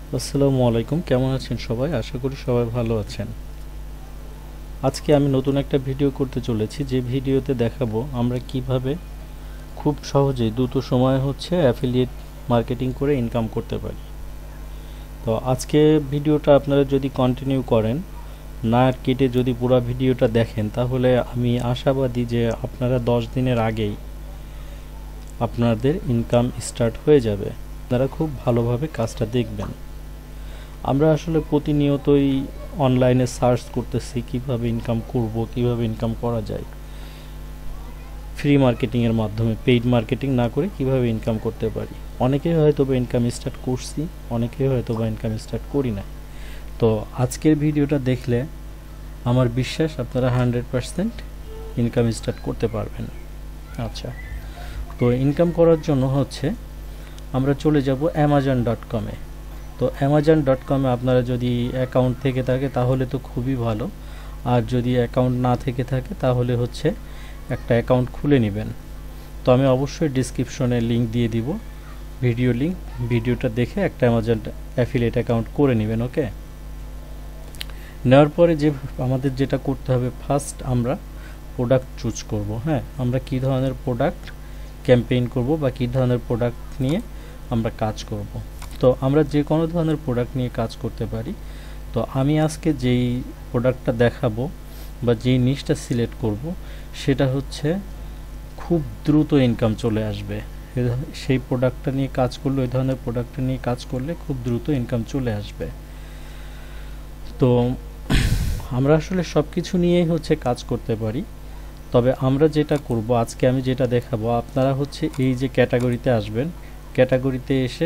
আসসালামু আলাইকুম, কেমন আছেন সবাই? আশা করি সবাই ভালো আছেন। আজকে আমি নতুন একটা ভিডিও করতে চলেছি, যে ভিডিওতে দেখাবো আমরা কিভাবে খুব সহজেই দ্রুত সময়ে অ্যাফিলিয়েট মার্কেটিং করে ইনকাম করতে পারি। তো আজকে ভিডিওটা আপনারা যদি কন্টিনিউ করেন, না কেটে যদি পুরো ভিডিওটা দেখেন, তাহলে আমি আশাবাদী যে আপনারা 10 দিনের আগেই আপনাদের ইনকাম স্টার্ট হয়ে যাবে। আপনারা খুব ভালোভাবে কাজটা দেখবেন। আমরা আসলে প্রতিনিয়তই অনলাইনে সার্চ করতেছি কিভাবে ইনকাম করব, কিভাবে ইনকাম করা যায় ফ্রি মার্কেটিংয়ের মাধ্যমে, পেইড মার্কেটিং না করে কিভাবে ইনকাম করতে পারি। অনেকেই হয়তো বা ইনকাম স্টার্ট করছি, অনেকেই হয়তো বা ইনকাম স্টার্ট করি না। তো আজকের ভিডিওটা দেখলে আমার বিশ্বাস আপনারা 100% ইনকাম স্টার্ট করতে পারবেন। আচ্ছা, তো ইনকাম করার জন্য আমরা চলে যাব amazon.com-এ। তো amazon.com-এ আপনারা যদি অ্যাকাউন্ট থেকে থাকে তাহলে তো খুবই ভালো, আর যদি অ্যাকাউন্ট না থেকে থাকে তাহলে একটা অ্যাকাউন্ট খুলে নেবেন। তো আমি অবশ্যই ডিসক্রিপশনে লিংক দিয়ে দিব, ভিডিও লিংক। ভিডিওটা দেখে একটা অ্যামাজন অ্যাফিলিয়েট অ্যাকাউন্ট করে নেবেন। ওকে, নেওয়ার পরে আমাদের যেটা করতে হবে, ফার্স্ট আমরা প্রোডাক্ট চুজ করব। হ্যাঁ, আমরা কী ধরনের প্রোডাক্ট ক্যাম্পেইন করব বা কী ধরনের প্রোডাক্ট নিয়ে আমরা কাজ করব। তো আমরা যে কোনো ধরনের প্রোডাক্ট নিয়ে কাজ করতে পারি। তো আমি আজকে যেই প্রোডাক্টটা দেখাবো বা যেই নিশটা সিলেক্ট করব, সেটা খুব দ্রুত ইনকাম চলে আসবে। সেই প্রোডাক্টটা নিয়ে কাজ করলে, ওই ধরনের প্রোডাক্টটা নিয়ে কাজ করলে খুব দ্রুত ইনকাম চলে আসবে। তো আমরা আসলে সব কিছু নিয়েই কাজ করতে পারি। তবে আমরা যেটা করব, আজকে আমি যেটা দেখাবো, আপনারা এই যে ক্যাটাগরিতে আসবেন, ক্যাটাগরিতে এসে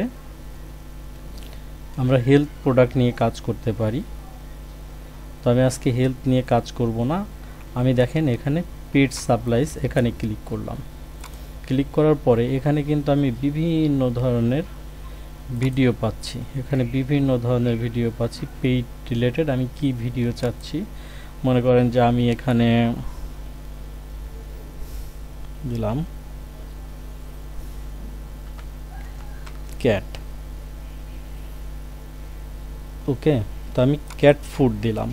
আমরা হেলথ প্রোডাক্ট নিয়ে কাজ করতে পারি। তো আমি আজকে হেলথ নিয়ে কাজ করব না। আমি দেখেন এখানে পেট সাপ্লাইজ, এখানে ক্লিক করলাম। ক্লিক করার পরে এখানে কিন্তু আমি বিভিন্ন ধরনের ভিডিও পাচ্ছি। এখানে বিভিন্ন ধরনের ভিডিও পাচ্ছি পেইড রিলেটেড। আমি কি ভিডিও চাচ্ছি, মনে করেন যে আমি এখানে দিলাম ক্যাট। ওকে, তো আমি ক্যাট ফুড দিলাম।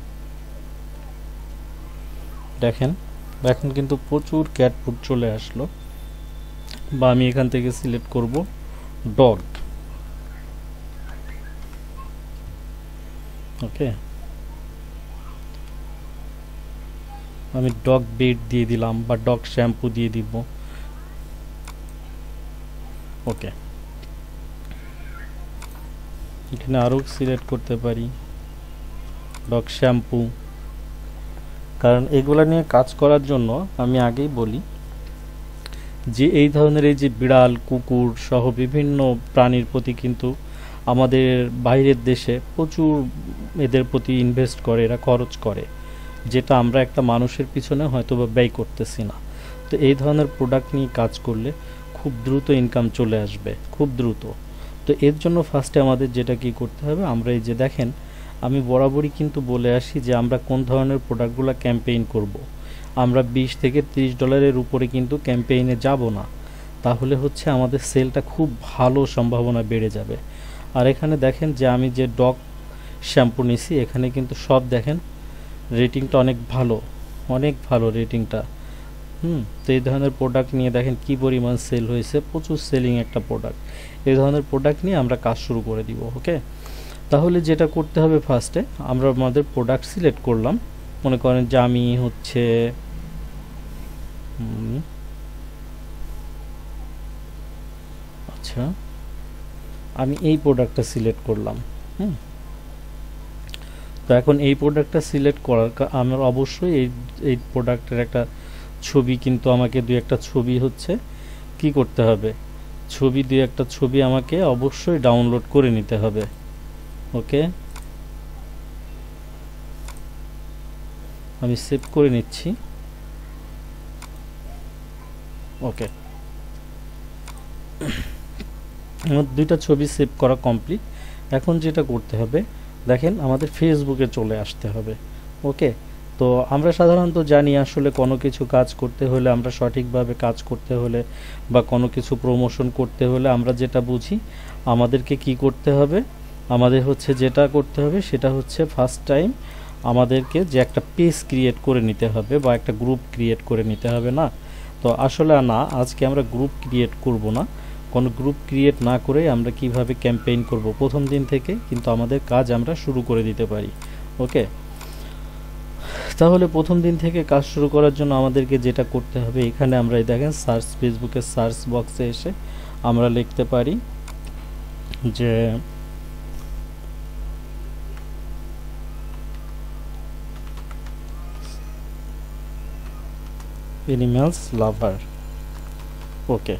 দেখেন এখন কিন্তু প্রচুর ক্যাট ফুড চলে আসলো। বা আমি এখান থেকে সিলেক্ট করব ডগ। ওকে, আমি ডগ বেড দিয়ে দিলাম বা ডগ শ্যাম্পু দিয়ে দিব। ওকে, এখানে আরও সিলেক্ট করতে পারি ডগ শ্যাম্পু। কারণ এগুলা নিয়ে কাজ করার জন্য আমি আগেই বলি যে এই ধরনের এই যে বিড়াল, কুকুর সহ বিভিন্ন প্রাণীর প্রতি কিন্তু আমাদের বাইরের দেশে প্রচুর এদের প্রতি ইনভেস্ট করে, এরা খরচ করে, যেটা আমরা একটা মানুষের পিছনে হয়তো বা ব্যয় করতেছি না। তো এই ধরনের প্রোডাক্ট নিয়ে কাজ করলে খুব দ্রুত ইনকাম চলে আসবে, খুব দ্রুত। তো এর জন্য ফার্স্টে আমাদের যেটা কি করতে হবে, আমরা এই যে দেখেন আমি বরাবরই কিন্তু বলে আসি যে আমরা কোন ধরনের প্রোডাক্টগুলো ক্যাম্পেইন করব। আমরা $20 থেকে $30 উপরে কিন্তু ক্যাম্পেইনে যাব না, তাহলে আমাদের সেলটা খুব ভালো সম্ভাবনা বেড়ে যাবে। আর এখানে দেখেন যে আমি যে ডগ শ্যাম্পু নিছি, এখানে কিন্তু সব দেখেন রেটিংটা অনেক ভালো, অনেক ভালো রেটিংটা। তো এই ধরনের প্রোডাক্ট নিয়ে দেখেন কি পরিমাণ সেল হয়েছে, প্রচুর সেলিং একটা প্রোডাক্ট। এই ধরনের প্রোডাক্ট নিয়ে আমরা কাজ শুরু করে দিব। ওকে, তাহলে যেটা করতে হবে, ফার্স্টে আমরা আমাদের প্রোডাক্ট সিলেক্ট করলাম। মনে করেন যে আমি আচ্ছা, আমি এই প্রোডাক্টটা সিলেক্ট করলাম। তো এখন এই প্রোডাক্টটা সিলেক্ট করার আমার অবশ্যই এই প্রোডাক্টের একটা ছবি, কিন্তু আমাকে দুই একটা ছবি কি করতে হবে, দুই একটা ছবি আমাকে অবশ্যই ডাউনলোড করে নিতে হবে। ওকে, আমি সেভ করে নিচ্ছি। ওকে, আমার দুইটা ছবি সেভ করা কমপ্লিট। এখন যেটা করতে হবে, দেখেন আমাদের ফেসবুকে চলে আসতে হবে। ওকে, তো আমরা সাধারণত জানি আসলে কোনো কিছু কাজ করতে হলে, আমরা সঠিকভাবে কাজ করতে হলে বা কোনো কিছু প্রমোশন করতে হলে আমরা যেটা বুঝি, আমাদেরকে কি করতে হবে, আমাদের হচ্ছে যেটা করতে হবে সেটা হচ্ছে ফার্স্ট টাইম আমাদেরকে যে একটা পেজ ক্রিয়েট করে নিতে হবে বা একটা গ্রুপ ক্রিয়েট করে নিতে হবে না। তো আসলে না, আজকে আমরা গ্রুপ ক্রিয়েট করব না। কোনো গ্রুপ ক্রিয়েট না করে আমরা কিভাবে ক্যাম্পেইন করব প্রথম দিন থেকে কিন্তু আমাদের কাজ আমরা শুরু করে দিতে পারি। ওকে, তাহলে প্রথম দিন থেকে কাজ শুরু করার জন্য আমাদেরকে যেটা করতে হবে, এখানে আমরা দেখেন সার্চ, ফেসবুকের সার্চ বক্সে এসে আমরা লিখতে পারি যে অ্যানিম্যালস লাভার। ওকে,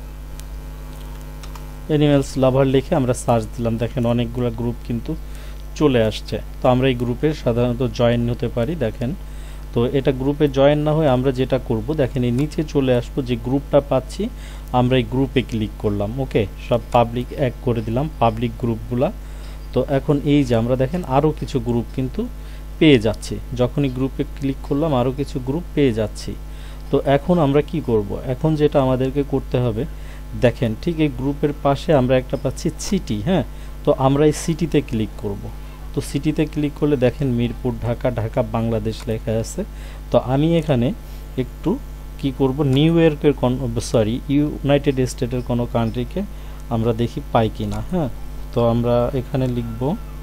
অ্যানিম্যালস লাভার লিখে আমরা সার্চ দিলাম, দেখেন অনেকগুলো গ্রুপ কিন্তু চলে আসছে। তো আমরা এই গ্রুপে সাধারণত জয়েন হতে পারি। দেখেন, তো এটা গ্রুপে জয়েন না হয়ে আমরা যেটা করব, দেখেন এই নিচে চলে আসবো, যে গ্রুপটা পাচ্ছি আমরা এই গ্রুপে ক্লিক করলাম। ওকে, সব পাবলিক এক করে দিলাম, পাবলিক গ্রুপগুলা। তো এখন এই যে আমরা দেখেন আরও কিছু গ্রুপ কিন্তু পেয়ে যাচ্ছি, যখনই গ্রুপে ক্লিক করলাম আরও কিছু গ্রুপ পেয়ে যাচ্ছি। তো এখন আমরা কি করব, এখন যেটা আমাদেরকে করতে হবে, দেখেন ঠিক এই গ্রুপের পাশে আমরা একটা পাচ্ছি সিটি। হ্যাঁ, তো আমরা এই সিটিতে ক্লিক করব। তো সিটিতে ক্লিক করলে দেখেন মিরপুর, ঢাকা, ঢাকা বাংলাদেশ লেখা আছে। তো আমি এখানে একটু কি করব, নিউ ইয়র্কের ইউনাইটেড স্টেটের কোনো কান্ট্রিকে আমরা দেখি পাই কি না। হ্যাঁ, তো আমরা এখানে লিখব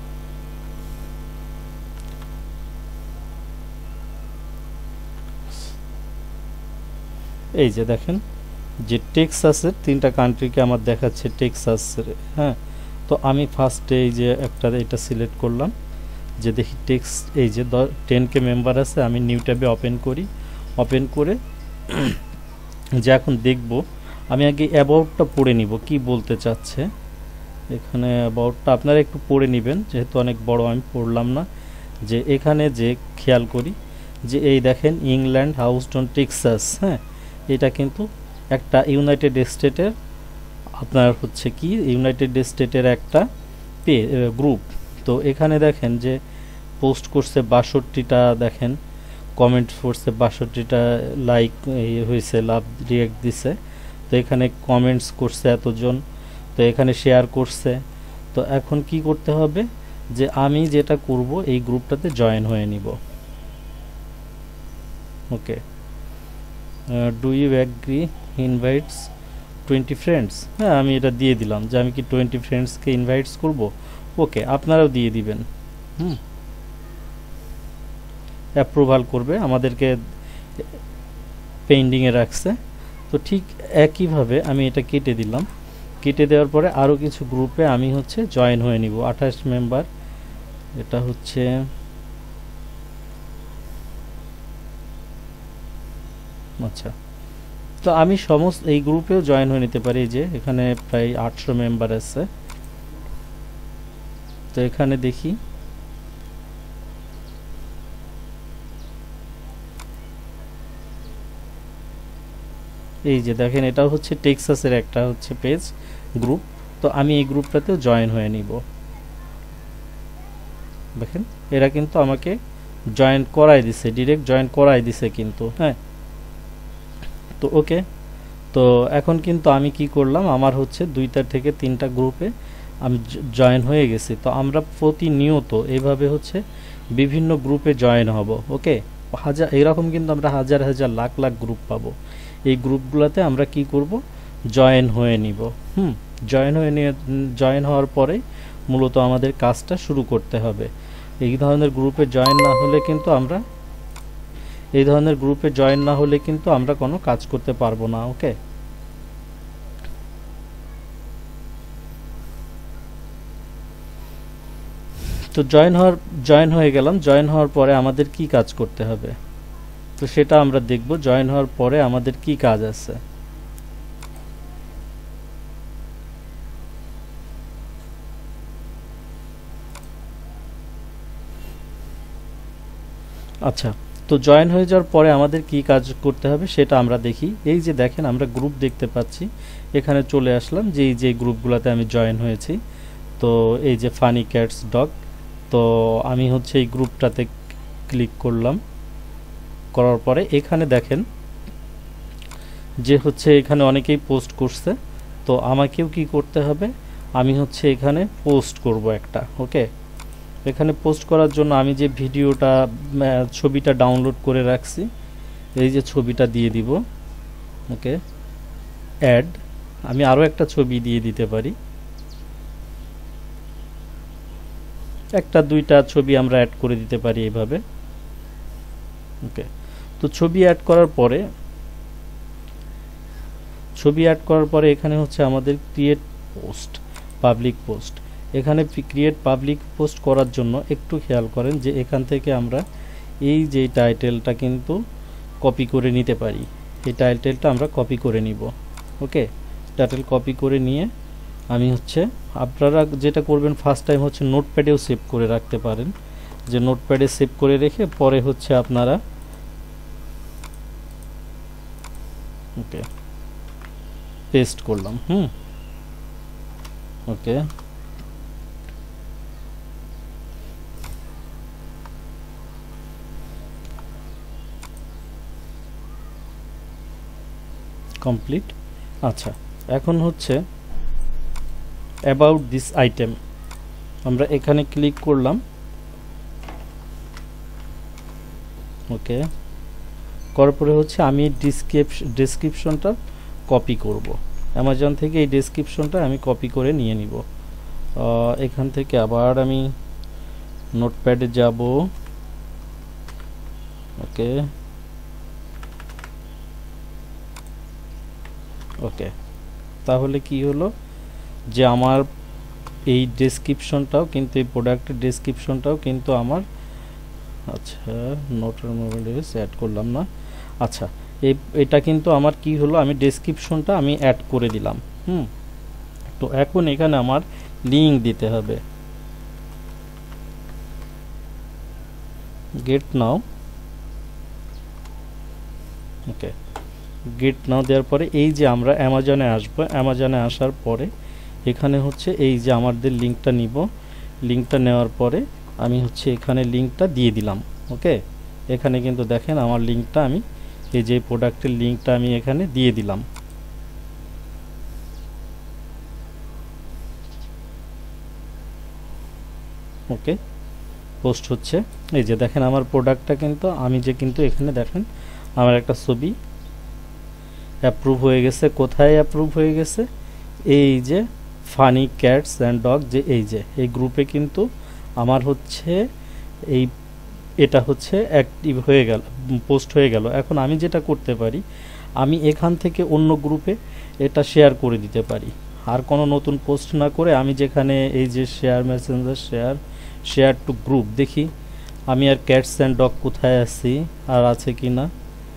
এই যে দেখেন যে টেক্সাসের 3টা কান্ট্রিকে আমার দেখাচ্ছে টেক্সাসের। হ্যাঁ, তো আমি ফার্স্টে এই যে একটা এটা সিলেক্ট করলাম, যে দেখি টেক্স এই যে 10K মেম্বার আছে। আমি নিউ ট্যাবে ওপেন করি, ওপেন করে যে এখন দেখব, আমি আগে অ্যাবাউটটা পড়ে নিব কি বলতে চাচ্ছে এখানে। অ্যাবাউটটা আপনারা একটু পড়ে নেবেন, যেহেতু অনেক বড় আমি পড়লাম না। যে এখানে যে খেয়াল করি যে এই দেখেন ইংল্যান্ড, হাউস্টন, টেক্সাস। হ্যাঁ, এটা কিন্তু একটা ইউনাইটেড স্টেটের আপনার হচ্ছে কি ইউনাইটেড স্টেটের একটা গ্রুপ। তো এখানে দেখেন যে পোস্ট করছে 62টা, দেখেন কমেন্ট করছে 62টা, লাইক হয়েছে, লাভ রিয়াক্ট দিছে। তো এখানে কমেন্টস করছে এতজন, তো এখানে শেয়ার করছে। তো এখন কি করতে হবে, যে আমি যেটা করব এই গ্রুপটাতে জয়েন হয়ে নিব। Okay, do you agree invites 20 friends. হ্যাঁ, আমি এটা দিয়ে দিলাম যে আমি কি 20 ফ্রেন্ডসকে ইনভাইটস করব। ওকে, আপনারাও দিয়ে দিবেন। অ্যাপ্রুভাল করবে, আমাদেরকে পেন্ডিংয়ে রাখছে। তো ঠিক একইভাবে আমি এটা কেটে দিলাম। কেটে দেওয়ার পরে আরও কিছু গ্রুপে আমি হচ্ছে জয়েন হয়ে নিব। 28 মেম্বার, এটা হচ্ছে আচ্ছা। তো আমি সমস্ত এই গ্রুপেও জয়েন হয়ে নিতে পারি। যে এখানে প্রায় 800 মেম্বার আছে। তো এখানে দেখি এই যে দেখেন এটা হচ্ছে টেক্সাসের একটা হচ্ছে পেজ গ্রুপ। তো আমি এই গ্রুপটাতেও জয়েন হয়ে নিব। দেখেন এরা কিন্তু আমাকে জয়েন করাই দিছে, ডিরেক্ট জয়েন করাই দিছে কিন্তু। হ্যাঁ, তো ওকে, তো এখন কিন্তু আমি কি করলাম, আমার হচ্ছে 2টা থেকে 3টা গ্রুপে আমি জয়েন হয়ে গেছি। তো আমরা প্রতিনিয়ত এইভাবে হচ্ছে বিভিন্ন গ্রুপে জয়েন হব। ওকে, এরকম কিন্তু আমরা হাজার হাজার লাখ লাখ গ্রুপ পাবো। এই গ্রুপগুলোতে আমরা কি করব, জয়েন হয়ে নিব। জয়েন হওয়ার পরে মূলত আমাদের কাজটা শুরু করতে হবে। এই ধরনের গ্রুপে জয়েন না হলে কিন্তু আমরা কোনো কাজ করতে পারবো না। ওকে, তো জয়েন হয়ে গেলাম। জয়েন হওয়ার পরে আমাদের কি কাজ করতে হবে, তো সেটা আমরা দেখব। জয়েন হওয়ার পরে আমাদের কি কাজ আছে। আচ্ছা, তো জয়েন হয়ে যাওয়ার পরে আমাদের কি কাজ করতে হবে সেটা আমরা দেখি। এই যে দেখেন আমরা গ্রুপ দেখতে পাচ্ছি, এখানে চলে আসলাম যে এই যে গ্রুপগুলোতে আমি জয়েন হয়েছি। তো এই যে ফানি ক্যাটস ডগ, তো আমি হচ্ছে এই গ্রুপটাতে ক্লিক করলাম। করার পরে এখানে দেখেন যে হচ্ছে এখানে অনেকেই পোস্ট করছে। তো আমাকেও কি করতে হবে, আমি হচ্ছে এখানে পোস্ট করব একটা। ওকে, এখানে পোস্ট করার জন্য আমি যে ভিডিওটা ছবিটা ডাউনলোড করে রাখছি, এই যে ছবিটা দিয়ে দিব। ওকে, অ্যাড, আমি আরও একটা ছবি দিয়ে দিতে পারি, একটা দুইটা ছবি আমরা অ্যাড করে দিতে পারি এইভাবে। ওকে, তো ছবি অ্যাড করার পরে এখানে হচ্ছে আমাদের ক্রিয়েট পোস্ট, পাবলিক পোস্ট। এখানে ক্রিয়েট পাবলিক পোস্ট করার জন্য একটু খেয়াল করেন যে এখান থেকে আমরা এই যে টাইটেলটা কিন্তু কপি করে নিতে পারি। এই টাইটেলটা আমরা কপি করে নিব। ওকে, টাইটেল কপি করে নিয়ে আমি হচ্ছে, আপনারা যেটা করবেন ফার্স্ট টাইম হচ্ছে নোটপ্যাডেও সেভ করে রাখতে পারেন, যে নোটপ্যাডে সেভ করে রেখে পরে হচ্ছে আপনারা, ওকে, পেস্ট করলাম। Okay, complete. আচ্ছা, এখন হচ্ছে অ্যাবাউট দিস আইটেম, আমরা এখানে ক্লিক করলাম। ওকে, করার পরে হচ্ছে আমি ডেসক্রিপশনটা কপি করব অ্যামাজন থেকে। এই ডেসক্রিপশনটা আমি কপি করে নিয়ে নিব। এখান থেকে আবার আমি নোটপ্যাডে যাব। ওকে, ওকে, তাহলে কি হলো যে আমার এই ডেসক্রিপশনটাও কিন্তু, এই প্রোডাক্টের ডেসক্রিপশনটাও কিন্তু আমার, আচ্ছা, নোটের মোবাইলে অ্যাড করলাম না। আচ্ছা, এটা কিন্তু আমার কি হলো, আমি ডেসক্রিপশনটা আমি অ্যাড করে দিলাম। তো এখন এখানে আমার লিঙ্ক দিতে হবে। গেট নাও। ওকে, গেট নাও দেওয়ার পরে এই যে আমরা অ্যামাজনে আসবো, অ্যামাজনে আসার পরে এখানে হচ্ছে এই যে আমাদের লিঙ্কটা নিব। লিঙ্কটা নেওয়ার পরে আমি হচ্ছে এখানে লিঙ্কটা দিয়ে দিলাম। ওকে, এখানে কিন্তু দেখেন আমার লিঙ্কটা, আমি এই যে প্রোডাক্টের লিঙ্কটা আমি এখানে দিয়ে দিলাম। ওকে, পোস্ট হচ্ছে। এই যে দেখেন আমার প্রোডাক্টটা কিন্তু, আমি যে কিন্তু এখানে দেখেন আমার একটা ছবি অ্যাপ্রুভ হয়ে গেছে। কোথায় অ্যাপ্রুভ হয়ে গেছে? এই যে ফানি ক্যাটস অ্যান্ড ডগ, যে এই যে এই গ্রুপে কিন্তু আমার হচ্ছে এটা হচ্ছে অ্যাক্টিভ হয়ে গেল, পোস্ট হয়ে গেল। এখন আমি যেটা করতে পারি, আমি এখান থেকে অন্য গ্রুপে এটা শেয়ার করে দিতে পারি। আর কোনো নতুন পোস্ট না করে আমি যেখানে এই যে share messenger, share to group, দেখি আমি আর ক্যাটস অ্যান্ড ডগ কোথায় আছি, আর আছে কি না।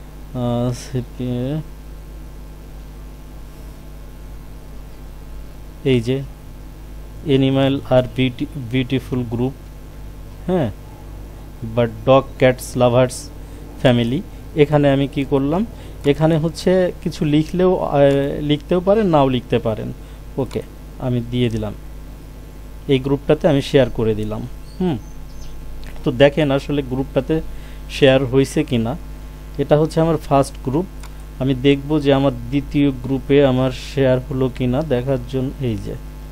এই যে এনিম্যাল আর বিউটিফুল গ্রুপ, হ্যাঁ, but dog cats lovers family. এখানে আমি কি করলাম, এখানে হচ্ছে কিছু লিখতেও পারেন, নাও লিখতে পারেন। ওকে, আমি দিয়ে দিলাম, এই গ্রুপটাতে আমি শেয়ার করে দিলাম। তো দেখেন আসলে গ্রুপটাতে শেয়ার হয়েছে কি না। এটা হচ্ছে আমার ফার্স্ট গ্রুপ। আমি দেখব যে আমার দ্বিতীয় গ্রুপে আমার শেয়ার হলো কি না দেখার জন্য, এই যে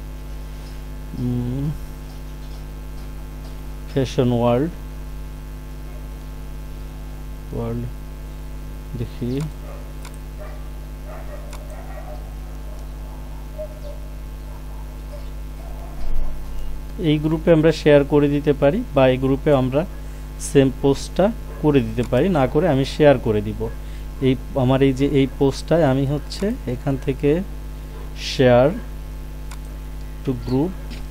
ফ্যাশন ওয়ার্ল্ড দেখি, এই গ্রুপে আমরা শেয়ার করে দিতে পারি, বা এই গ্রুপে আমরা সেম পোস্টটা করে দিতে পারি, না করে আমি শেয়ার করে দিব। এই আমার এই যে এই পোস্টটায় আমি হচ্ছে এখান থেকে শেয়ার টু গ্রুপ,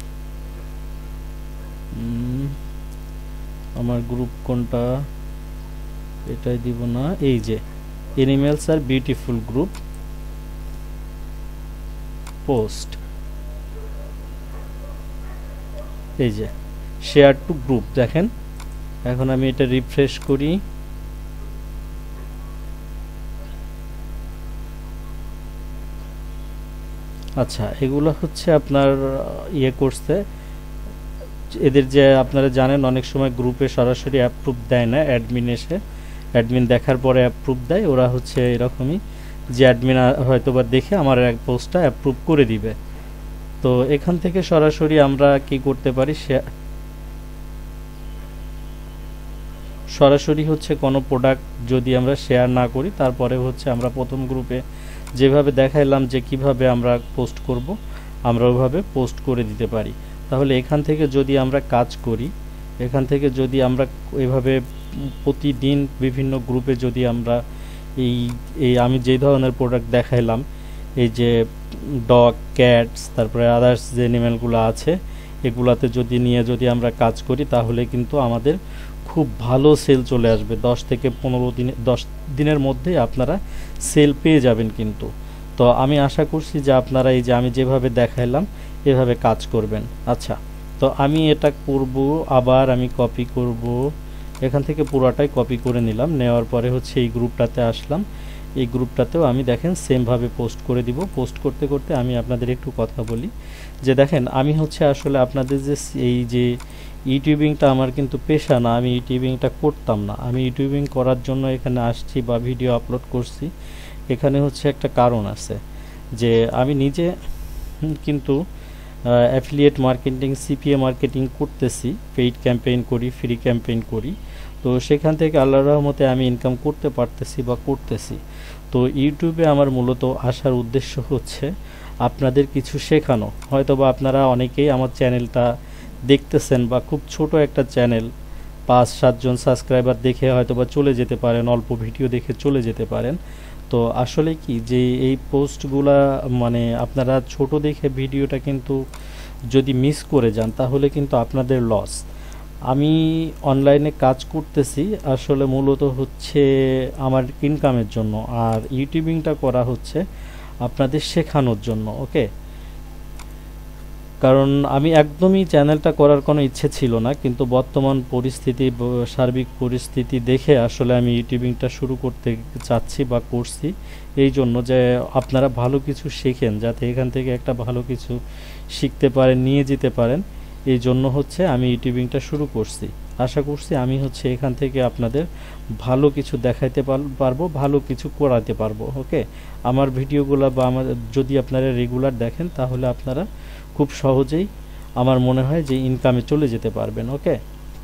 আমার গ্রুপ কোনটা, এটাই দিব না, এই যে এনিম্যালস আর বিউটিফুল গ্রুপ পোস্ট, এই যে শেয়ার টু গ্রুপ। দেখেন এখন আমি এটা রিফ্রেশ করি, আচ্ছা, এগুলো হচ্ছে আপনার ইয়ে করছে, এদের যে আপনারা জানেন অনেক সময় গ্রুপে সরাসরি অ্যাপ্রুভ দেয় না, অ্যাডমিন এসে অ্যাডমিন দেখার পরে অ্যাপ্রুভ দেয়। ওরা হচ্ছে এরকমই, যে অ্যাডমিন হয়তো বা দেখে আমার এক পোস্টটা অ্যাপ্রুভ করে দিবে। তো তো এখান থেকে সরাসরি আমরা কি করতে পারি, সরাসরি হচ্ছে কোনো প্রোডাক্ট যদি আমরা শেয়ার না করি, তারপরে হচ্ছে আমরা প্রথম গ্রুপে যেভাবে দেখাইলাম যে কিভাবে আমরা পোস্ট করব, আমরা ওইভাবে পোস্ট করে দিতে পারি। তাহলে এখান থেকে যদি আমরা কাজ করি, এখান থেকে যদি আমরা এভাবে প্রতিদিন বিভিন্ন গ্রুপে যদি আমরা এই এই আমি যেই ধরনের প্রোডাক্ট দেখাইলাম, এই যে ডগ, ক্যাটস, তারপরে আদার্স যে অ্যানিমেলগুলো আছে, এগুলাতে যদি নিয়ে যদি আমরা কাজ করি, তাহলে কিন্তু আমাদের খুব ভালো সেল চলে আসবে। 10 থেকে 15 দিনে 10 দিনের মধ্যে আপনারা সেল পেয়ে যাবেন কিন্তু। তো আমি আশা করছি যে আপনারা এই যে আমি যেভাবে দেখাইলাম এভাবে কাজ করবেন। আচ্ছা, তো আমি এটা করব, আবার আমি কপি করব, এখান থেকে পুরোটাই কপি করে নিলাম। নেওয়ার পরে হচ্ছে এই গ্রুপটাতে আসলাম, এই গ্রুপটাতেও আমি দেখেন সেমভাবে পোস্ট করে দিব। পোস্ট করতে করতে আমি আপনাদের একটু কথা বলি যে দেখেন আমি হচ্ছে আসলে আপনাদের যে এই যে ইউটিউবিংটা আমার কিন্তু পেশা না, আমি ইউটিউবিংটা করতাম না। আমি ইউটিউবিং করার জন্য এখানে আসছি বা ভিডিও আপলোড করছি, এখানে হচ্ছে একটা কারণ আছে যে আমি নিজে কিন্তু অ্যাফিলিয়েট মার্কেটিং, সিপিএ মার্কেটিং করতেছি, পেইড ক্যাম্পেইন করি, ফ্রি ক্যাম্পেইন করি। তো সেখান থেকে আল্লাহর রহমতে আমি ইনকাম করতে পারতেছি বা করতেছি। তো ইউটিউবে আমার মূলত আসার উদ্দেশ্য হচ্ছে আপনাদের কিছু শেখানো। হয়তো বা আপনারা অনেকেই আমার চ্যানেলটা দেখতেছেন বা খুব ছোট একটা চ্যানেল, 5-7 জন সাবস্ক্রাইবার দেখে হয়তো বা চলে যেতে পারেন, অল্প ভিডিও দেখে চলে যেতে পারেন। তো আসলে কি যে এই পোস্টগুলা মানে আপনারা ছোট দেখে ভিডিওটা কিন্তু যদি মিস করে যান তাহলে কিন্তু আপনাদের লস। আমি অনলাইনে কাজ করতেছি আসলে মূলত হচ্ছে আমার ইনকামের জন্য, আর ইউটিউবিংটা করা হচ্ছে আপনাদের শেখানোর জন্য। ওকে, কারণ আমি একদমই চ্যানেলটা করার কোনো ইচ্ছে ছিল না, কিন্তু বর্তমান পরিস্থিতি, সার্বিক পরিস্থিতি দেখে আসলে আমি ইউটিউবিংটা শুরু করতে চাচ্ছি বা করছি, এই জন্য যে আপনারা ভালো কিছু শেখেন, যাতে এখান থেকে একটা ভালো কিছু শিখতে পারেন, নিয়ে যেতে পারেন। এই জন্য হচ্ছে আমি ইউটিউবিংটা শুরু করছি। আশা করছি আমি হচ্ছে এখান থেকে আপনাদের ভালো কিছু দেখাইতে পারবো, ভালো কিছু করাতে পারবো। ওকে, আমার ভিডিওগুলো বা আমার যদি আপনারা রেগুলার দেখেন তাহলে আপনারা খুব সহজেই আমার মনে হয় যে ইনকামে চলে যেতে পারবেন। ওকে,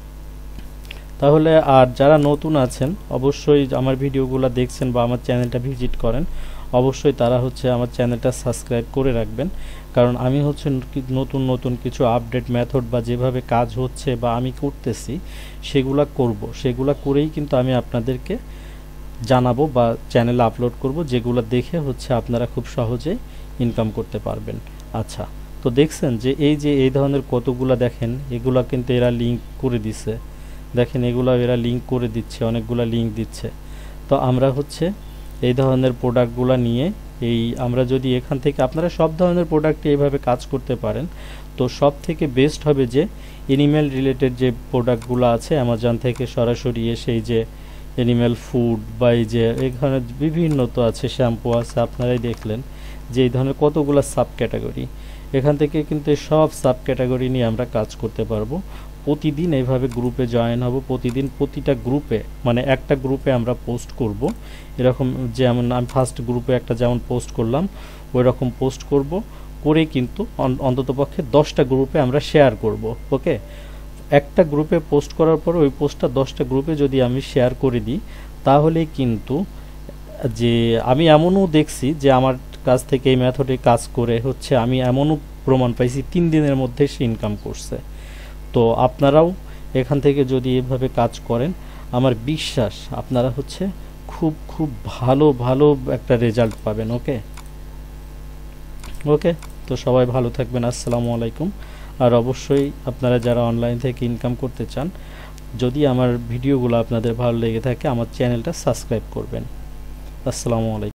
তাহলে আর যারা নতুন আছেন অবশ্যই আমার ভিডিওগুলো দেখছেন বা আমার চ্যানেলটা ভিজিট করেন, অবশ্যই তারা হচ্ছে আমার চ্যানেলটা সাবস্ক্রাইব করে রাখবেন। কারণ আমি হচ্ছে নতুন নতুন কিছু আপডেট মেথড বা যেভাবে কাজ হচ্ছে বা আমি করতেছি সেগুলা করব, সেগুলা করেই কিন্তু আমি আপনাদেরকে জানাবো বা চ্যানেলে আপলোড করব, যেগুলো দেখে হচ্ছে আপনারা খুব সহজে ইনকাম করতে পারবেন। আচ্ছা, তো দেখছেন যে এই ধরনের কতগুলা দেখেন, এগুলা কিন্তু এরা লিঙ্ক করে দিচ্ছে। দেখেন এগুলা এরা লিঙ্ক করে দিচ্ছে, অনেকগুলা লিঙ্ক দিচ্ছে। তো আমরা হচ্ছে এই ধরনের প্রোডাক্টগুলো নিয়ে আমরা যদি এখান থেকে আপনারা সব ধরনের প্রোডাক্টে এইভাবে কাজ করতে পারেন, তো সব থেকে বেস্ট হবে যে এনিম্যাল রিলেটেড যে প্রোডাক্টগুলো আছে অ্যামাজন থেকে সরাসরি এসে এই যে এনিম্যাল ফুড বা এই যে এখানে বিভিন্ন তো আছে, শ্যাম্পু আছে, আপনারাই দেখলেন যে এই ধরনের কতগুলো সাব ক্যাটাগরি, এখান থেকে কিন্তু সব সাব ক্যাটাগরি নিয়ে আমরা কাজ করতে পারবো। প্রতিদিন এইভাবে গ্রুপে জয়েন হব, প্রতিদিন প্রতিটা গ্রুপে মানে একটা গ্রুপে আমরা পোস্ট করব। এরকম যেমন আমি ফার্স্ট গ্রুপে একটা যেমন পোস্ট করলাম ওই রকম পোস্ট করব, করে কিন্তু অন্ততপক্ষে 10টা গ্রুপে আমরা শেয়ার করব। ওকে, একটা গ্রুপে পোস্ট করার পর ওই পোস্টটা 10টা গ্রুপে যদি আমি শেয়ার করে দিই, তাহলে কিন্তু যে আমি এমনও দেখছি যে আমার কাছ থেকে এই মেথডে কাজ করে হচ্ছে আমি এমনও প্রমাণ পাইছি 3 দিনের মধ্যে সে ইনকাম করছে। তো আপনারাও এখান থেকে যদি এভাবে কাজ করেন, আমার বিশ্বাস আপনারা হচ্ছে খুব খুব ভালো ভালো একটা রেজাল্ট পাবেন। ওকে ওকে, তো সবাই ভালো থাকবেন, আসসালামু আলাইকুম। আর অবশ্যই আপনারা যারা অনলাইন থেকে ইনকাম করতে চান, যদি আমার ভিডিওগুলো আপনাদের ভালো লেগে থাকে আমার চ্যানেলটা সাবস্ক্রাইব করবেন। আসসালামু আলাইকুম।